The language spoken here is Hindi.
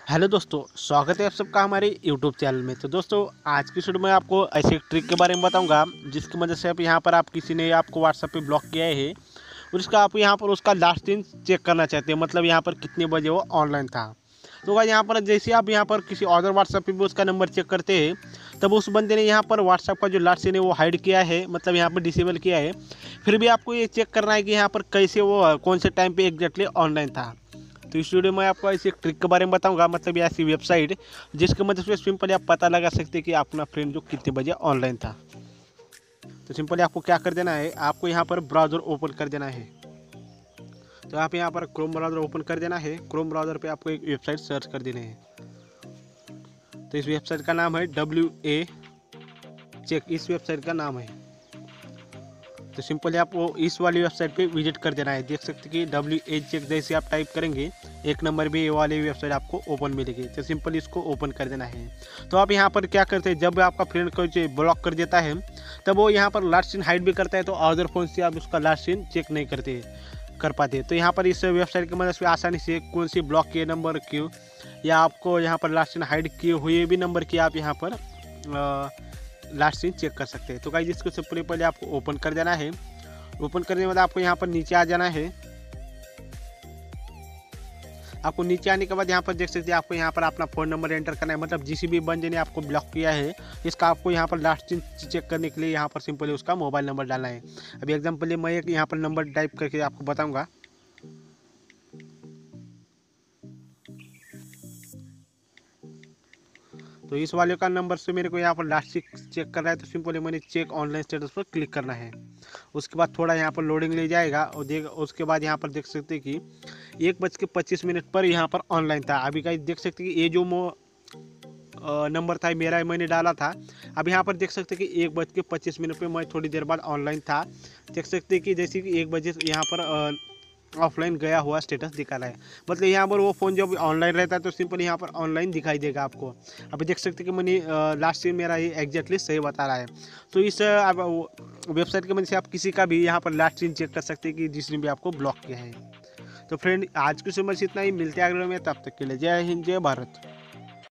हेलो दोस्तों, स्वागत है आप सबका हमारे यूट्यूब चैनल में। तो दोस्तों, आज की वीडियो में आपको ऐसे एक ट्रिक के बारे में बताऊंगा जिसकी मदद से आप यहाँ पर आप किसी ने आपको व्हाट्सएप पे ब्लॉक किया है और इसका आप यहाँ पर उसका लास्ट दिन चेक करना चाहते हैं, मतलब यहाँ पर कितने बजे वो ऑनलाइन था। तो भाई यहाँ पर जैसे आप यहाँ पर किसी अदर व्हाट्सएप पे भी उसका नंबर चेक करते हैं, तब उस बंदे ने यहाँ पर व्हाट्सएप का जो लास्ट सीन है वो हाइड किया है, मतलब यहाँ पर डिसेबल किया है। फिर भी आपको ये चेक करना है कि यहाँ पर कैसे वो कौन से टाइम पे एग्जैक्टली ऑनलाइन था। तो इस वीडियो में आपको ऐसी एक ट्रिक के बारे में बताऊंगा, मतलब ये ऐसी वेबसाइट जिसकी मदद से सिंपली आप पता लगा सकते हैं कि अपना फ्रेंड जो कितने बजे ऑनलाइन था। तो सिंपली आपको क्या कर देना है, आपको यहाँ पर ब्राउज़र ओपन कर देना है। तो आप यहाँ पर क्रोम ब्राउज़र ओपन कर देना है। क्रोम ब्राउज़र पे आपको एक वेबसाइट सर्च कर देनी है। तो इस वेबसाइट का नाम है WA चेक, इस वेबसाइट का नाम है। तो सिंपली आपको इस वाली वेबसाइट पे विजिट कर देना है। देख सकते कि WA चेक जैसे आप टाइप करेंगे एक नंबर भी ये वाली वेबसाइट आपको ओपन मिलेगी। तो सिंपली इसको ओपन कर देना है। तो आप यहाँ पर क्या करते हैं, जब आपका फ्रेंड को ब्लॉक कर देता है तब वो यहाँ पर लास्ट सीन हाइड भी करता है, तो अदर फोन से आप उसका लास्ट सीन चेक नहीं कर पाते। तो यहाँ पर इस वेबसाइट की मदद से आसानी से कौन सी ब्लॉक किए नंबर क्यों या आपको यहाँ पर लास्ट सीन हाइड किए हुए भी नंबर की आप यहाँ पर लास्ट सीन चेक कर सकते हैं। तो गाइस इसको सिंपली पहले आपको ओपन कर देना है। ओपन करने के बाद आपको यहाँ पर नीचे आ जाना है। आपको नीचे आने के बाद यहाँ पर देख सकते हैं आपको यहाँ पर अपना फ़ोन नंबर एंटर करना है, मतलब जिस भी बंदे ने आपको ब्लॉक किया है इसका आपको यहाँ पर लास्ट सीन चेक करने के लिए यहाँ पर सिंपली उसका मोबाइल नंबर डालना है। अभी एग्जाम्पल मैं एक यहाँ पर नंबर टाइप करके आपको बताऊँगा। तो इस वाले का नंबर से मेरे को यहाँ पर लास्ट चेक करना है, तो सिंपली मैंने चेक ऑनलाइन स्टेटस पर क्लिक करना है। उसके बाद थोड़ा यहाँ पर लोडिंग ले जाएगा और उसके बाद यहाँ पर देख सकते हैं कि 1:25 पर यहाँ पर ऑनलाइन था। अभी का देख सकते हैं कि ये जो नंबर था मेरा मैंने डाला था। अब यहाँ पर देख सकते हैं कि 1:25 पे मैं थोड़ी देर बाद ऑनलाइन था। देख सकते हैं कि जैसे कि 1 बजे यहाँ पर ऑफलाइन गया हुआ स्टेटस दिखा रहा है, मतलब यहाँ पर वो फ़ोन जब ऑनलाइन रहता है तो सिंपल यहाँ पर ऑनलाइन दिखाई देगा आपको। अभी देख सकते हैं कि मैंने लास्ट सीन मेरा ये एग्जैक्टली सही बता रहा है। तो इस वेबसाइट की मदद से आप किसी का भी यहाँ पर लास्ट सीन चेक कर सकते हैं कि जिसने भी आपको ब्लॉक किया है। तो फ्रेंड, आज की समझ इतना ही, मिलते हैं अगले में, तब तक के लिए जय हिंद जय भारत।